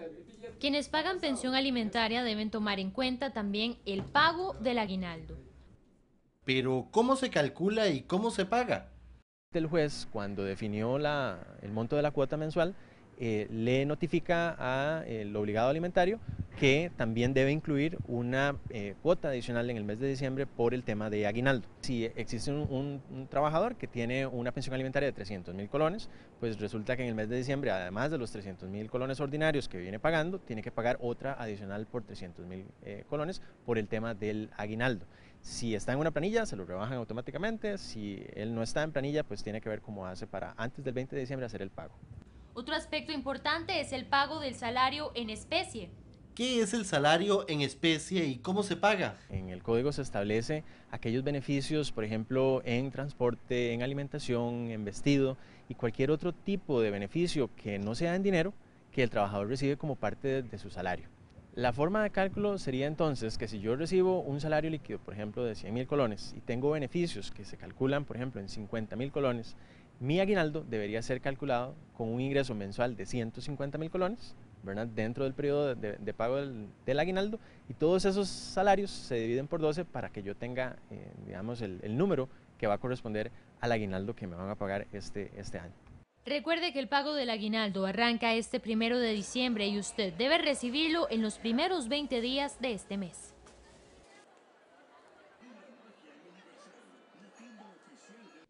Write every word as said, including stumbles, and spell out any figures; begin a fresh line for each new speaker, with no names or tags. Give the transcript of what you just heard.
Quienes pagan pensión alimentaria deben tomar en cuenta también el pago del aguinaldo.
Pero, ¿cómo se calcula y cómo se paga?
El juez, cuando definió la, el monto de la cuota mensual, eh, le notifica al obligado alimentario que también debe incluir una eh, cuota adicional en el mes de diciembre por el tema de aguinaldo. Si existe un, un, un trabajador que tiene una pensión alimentaria de trescientos mil colones, pues resulta que en el mes de diciembre, además de los trescientos mil colones ordinarios que viene pagando, tiene que pagar otra adicional por trescientos mil eh, colones por el tema del aguinaldo. Si está en una planilla, se lo rebajan automáticamente. Si él no está en planilla, pues tiene que ver cómo hace para antes del veinte de diciembre hacer el pago.
Otro aspecto importante es el pago del salario en especie.
¿Qué es el salario en especie y cómo se paga?
En el código se establece aquellos beneficios, por ejemplo, en transporte, en alimentación, en vestido y cualquier otro tipo de beneficio que no sea en dinero que el trabajador recibe como parte de, de su salario. La forma de cálculo sería entonces que si yo recibo un salario líquido, por ejemplo, de cien mil colones y tengo beneficios que se calculan, por ejemplo, en cincuenta mil colones, mi aguinaldo debería ser calculado con un ingreso mensual de ciento cincuenta mil colones, ¿verdad?, dentro del periodo de, de pago del, del aguinaldo, y todos esos salarios se dividen por doce para que yo tenga, eh, digamos, el, el número que va a corresponder al aguinaldo que me van a pagar este, este año.
Recuerde que el pago del aguinaldo arranca este primero de diciembre y usted debe recibirlo en los primeros veinte días de este mes.